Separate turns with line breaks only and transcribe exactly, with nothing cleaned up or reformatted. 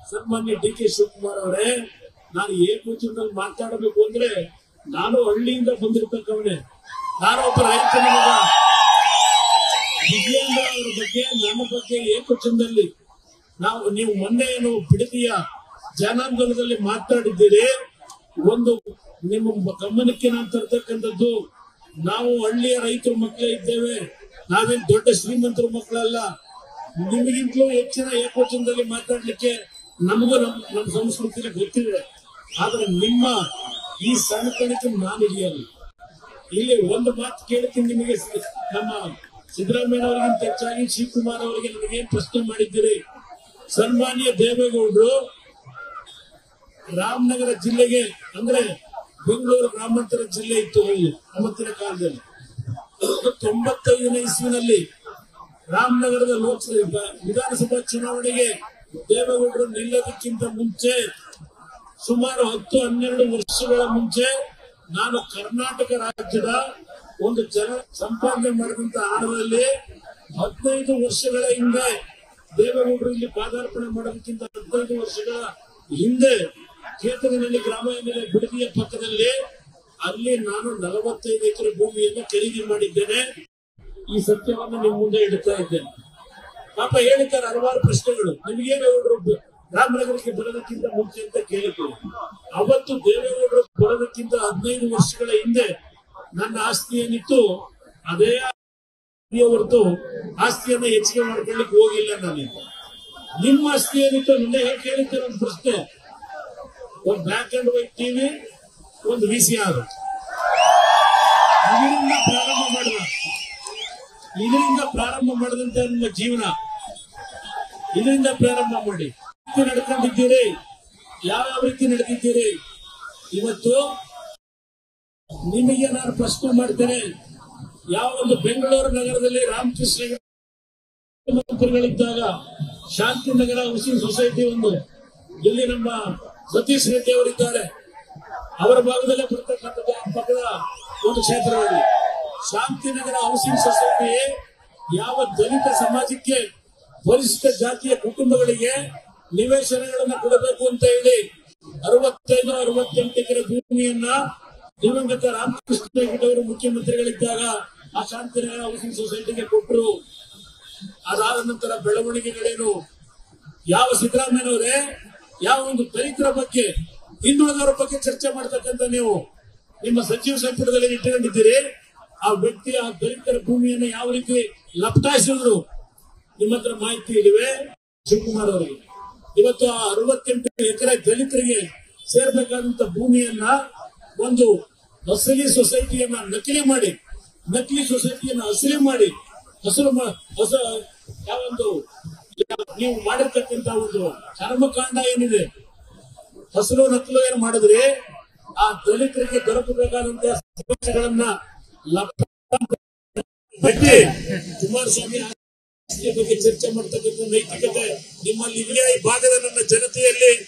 ಸನ್ಮಾನ್ಯ D K Shivakumar ಅವರೇ, ನಾನು ಏಕವಚನದಲ್ಲಿ ಮಾತಾಡಬೇಕು ಅಂದ್ರೆ ನಾನು ಹಳ್ಳಿಯಿಂದ ಬಂದಿರ್ತಕ್ಕವನೇ, ನಾನು ಒಬ್ಬ ರೈತನ ಮಗ. ವಿಜಯೇಂದ್ರ ಅವರ ಬಗ್ಗೆ ನನ್ನ ಬಗ್ಗೆ ಏಕವಚನದಲ್ಲಿ ನಾವು ನೀವು ಮೊನ್ನೆ ಏನು ಬಿಡದಿಯ ಜನಾಂದೋಲನದಲ್ಲಿ ಮಾತಾಡಿದ್ದೀರಿ. ಒಂದು ನಿಮ್ಮ ಗಮನಕ್ಕೆ ನಾನು ತರ್ತಕ್ಕಂಥದ್ದು, ನಾವು ಹಳ್ಳಿಯ ರೈತರ ಮಕ್ಕಳೇ ಇದ್ದೇವೆ, ನಾವೇನು ದೊಡ್ಡ ಶ್ರೀಮಂತರ ಮಕ್ಕಳಲ್ಲ. ನಿಮಗಿಂತಲೂ ಹೆಚ್ಚಿನ ಏಕವಚನದಲ್ಲಿ ಮಾತಾಡ್ಲಿಕ್ಕೆ ನಮಗೂ ನಮ್ ನಮ್ಮ ಸಂಸ್ಕೃತಿಗೆ ಗೊತ್ತಿದೆ. ಆದ್ರೆ ನಿಮ್ಮ ಈ ಸಣ್ಣತನಕ್ಕೆ ನಾನು ಹಿಡಿಯಲ್ಲ. ಇಲ್ಲಿ ಒಂದು ಮಾತು ಕೇಳ್ತೀನಿ ನಿಮಗೆ, ನಮ್ಮ ಸಿದ್ದರಾಮಯ್ಯ ಅವರಿಗಿಂತ ಹೆಚ್ಚಾಗಿ ಶಿವಕುಮಾರ್ ಅವರಿಗೆ ನನಗೇನ್ ಪ್ರಶ್ನೆ ಮಾಡಿದ್ದೀರಿ? ಸನ್ಮಾನ್ಯ ದೇವೇಗೌಡರು ರಾಮನಗರ ಜಿಲ್ಲೆಗೆ ಅಂದ್ರೆ ಬೆಂಗಳೂರು ಗ್ರಾಮಾಂತರ ಜಿಲ್ಲೆ ಇತ್ತು ಅವತ್ತಿನ ಕಾಲದಲ್ಲಿ. ತೊಂಬತ್ತೈದನೇ ಇಸ್ವಿನಲ್ಲಿ ರಾಮನಗರದ ಲೋಕಸಭಾ ವಿಧಾನಸಭಾ ಚುನಾವಣೆಗೆ ದೇವೇಗೌಡರು ನಿಲ್ಲೋದಕ್ಕಿಂತ ಮುಂಚೆ ಸುಮಾರು ಹತ್ತು ಹನ್ನೆರಡು ವರ್ಷಗಳ ಮುಂಚೆ ನಾನು ಕರ್ನಾಟಕ ರಾಜ್ಯದ ಒಂದು ಜನ ಸಂಪಾದನೆ ಮಾಡಿದಂತ ಹಣದಲ್ಲಿ ಹದಿನೈದು ವರ್ಷಗಳ ಹಿಂದೆ ದೇವೇಗೌಡರು ಇಲ್ಲಿ ಪಾದಾರ್ಪಣೆ ಮಾಡೋದಕ್ಕಿಂತ ಹದಿನೈದು ವರ್ಷಗಳ ಹಿಂದೆ ಕೇತನಹಳ್ಳಿ ಗ್ರಾಮ ಏನಿದೆ ಬಿಡದಿಯ ಪಕ್ಕದಲ್ಲಿ, ಅಲ್ಲಿ ನಾನು ನಲವತ್ತೈದು ಎಕರೆ ಭೂಮಿಯನ್ನು ಖರೀದಿ ಮಾಡಿದ್ದೇನೆ. ಈ ಸತ್ಯವನ್ನು ನಿಮ್ಮ ಮುಂದೆ ಇಡ್ತಾ ಇದ್ದೇನೆ. ಪಾಪ ಹೇಳಿದ್ದಾರೆ ಹಲವಾರು ಪ್ರಶ್ನೆಗಳು. ನಿಮಗೇನು ರಾಮನಗರಕ್ಕೆ ಬರೋದಕ್ಕಿಂತ ಮುಂಚೆ ಅಂತ ಕೇಳಿದ್ರು. ಅವತ್ತು ದೇವೇಗೌಡರು ಬರೋದಕ್ಕಿಂತ ಹದಿನೈದು ವರ್ಷಗಳ ಹಿಂದೆ ನನ್ನ ಆಸ್ತಿ ಏನಿತ್ತು ಅದೇ ಹೊರತು ಆಸ್ತಿಯನ್ನ ಹೆಚ್ಚಿಗೆ ಮಾಡ್ಕೊಳ್ಳಿಕ್ಕೆ ಹೋಗಿಲ್ಲ ನಾನು. ನಿಮ್ಮ ಆಸ್ತಿ ಏನಿತ್ತು ನಿನ್ನೆ ಹೇಗೆ ಕೇಳಿದ್ದೆ ಒಂದು ಪ್ರಶ್ನೆ. ಒಂದು ಬ್ಲಾಕ್ ಅಂಡ್ ವೈಟ್ ಟಿವಿ, ಒಂದು ವಿ ಸಿ ಆರ್, ಇದರಿಂದ ಪ್ರಾರಂಭ ಮಾಡಿದ ಇದರಿಂದ ಪ್ರಾರಂಭ ಮಾಡಿದಂತ ನಿಮ್ಮ ಜೀವನ, ಇದರಿಂದ ಪ್ರಾರಂಭ ಮಾಡಿ ನಡ್ಕೊಂಡಿದ್ದೀರಿ. ಯಾವ್ಯಾವ ರೀತಿ ನಡೆದಿದ್ದೀರಿ? ಇವತ್ತು ನಿಮಗೆ ನಾನು ಪ್ರಶ್ನೆ ಮಾಡ್ತೇನೆ. ಯಾವ ಒಂದು ಬೆಂಗಳೂರು ನಗರದಲ್ಲಿ ರಾಮಕೃಷ್ಣ ಮಂತ್ರಿಗಳಿದ್ದಾಗ ಶಾಂತಿನಗರ ಹೌಸಿಂಗ್ ಸೊಸೈಟಿ ಒಂದು, ಇಲ್ಲಿ ನಮ್ಮ ಸತೀಶ್ ರೆಡ್ಡಿ ಅವರಿದ್ದಾರೆ, ಅವರ ಭಾಗದಲ್ಲೇ ಬರ್ತಕ್ಕಂಥದ್ದು ಪಕ್ಕದ ಒಂದು ಕ್ಷೇತ್ರದಲ್ಲಿ ಶಾಂತಿನಗರ ಹೌಸಿಂಗ್ ಸೊಸೈಟಿ ಯಾವ ದಲಿತ ಸಮಾಜಕ್ಕೆ ಪರಿಶಿಷ್ಟ ಜಾತಿಯ ಕುಟುಂಬಗಳಿಗೆ ನಿವೇಶನಗಳನ್ನು ಕೊಡಬೇಕು ಅಂತ ಹೇಳಿ ಅರವತ್ತೈದು ಅರವತ್ತೆಂಟು ಎಕರೆ ಭೂಮಿಯನ್ನ ದಿವಂಗತ ರಾಮಕೃಷ್ಣ ಹೆಗಡೆ ಅವರು ಮುಖ್ಯಮಂತ್ರಿಗಳಿದ್ದಾಗ ಆ ಶಾಂತಿನಗರ ಹೌಸಿಂಗ್ ಸೊಸೈಟಿಗೆ ಕೊಟ್ಟರು. ಅದಾದ ನಂತರ ಬೆಳವಣಿಗೆಗಳೇನು? ಯಾವ ಸಿದ್ದರಾಮಯ್ಯನವರೇ ಯಾವ ಒಂದು ದಲಿತರ ಬಗ್ಗೆ ಹಿಂದುಳಿದವರ ಬಗ್ಗೆ ಚರ್ಚೆ ಮಾಡ್ತಕ್ಕಂಥ ನೀವು ನಿಮ್ಮ ಸಚಿವ ಸಂಪುಟದಲ್ಲಿ ಇಟ್ಟುಕೊಂಡಿದ್ದೀರಿ. ಆ ವ್ಯಕ್ತಿ ಆ ದಲಿತರ ಭೂಮಿಯನ್ನು ಯಾವ ರೀತಿ ಲಪಟಾಯಿಸಿದ್ರು ನಿಮ್ಮ ಹತ್ರ ಮಾಹಿತಿ ಇಲ್ಲಿವೆ ಶಿವಕುಮಾರ್ ಅವರಿಗೆ. ಇವತ್ತು ಆ ಅರವತ್ತೆಂಟು ಎಕರೆ ದಲಿತರಿಗೆ ಸೇರ್ಬೇಕಾದಂತ ಭೂಮಿಯನ್ನ ಒಂದು ಅಸಲಿ ಸೊಸೈಟಿಯನ್ನ ನಕಲಿ ಮಾಡಿ, ನಕಲಿ ಸೊಸೈಟಿಯನ್ನ ಅಸಲಿ ಮಾಡಿ, ಹಸಿರು ಹೊಸ ಯಾವೊಂದು ನೀವು ಮಾಡಿರ್ತಕ್ಕಂತ ಒಂದು ಕರ್ಮಕಾಂಡ ಏನಿದೆ, ಹಸಿರು ನಕಲು ಏನ್ ಮಾಡಿದ್ರೆ ಆ ದಲಿತರಿಗೆ ದೊರಕಬೇಕಾದಂತಹ ಸಮಸ್ಯೆಗಳನ್ನ ಬಿಟ್ಟು ಕುಮಾರಸ್ವಾಮಿ ಬಗ್ಗೆ ಚರ್ಚೆ ಮಾಡ್ತಕ್ಕಂಥ ನೈತಿಕತೆ ನಿಮ್ಮಲ್ಲಿ ಇದೆಯಾ? ಈ ಭಾಗದ ನನ್ನ ಜನತೆಯಲ್ಲಿ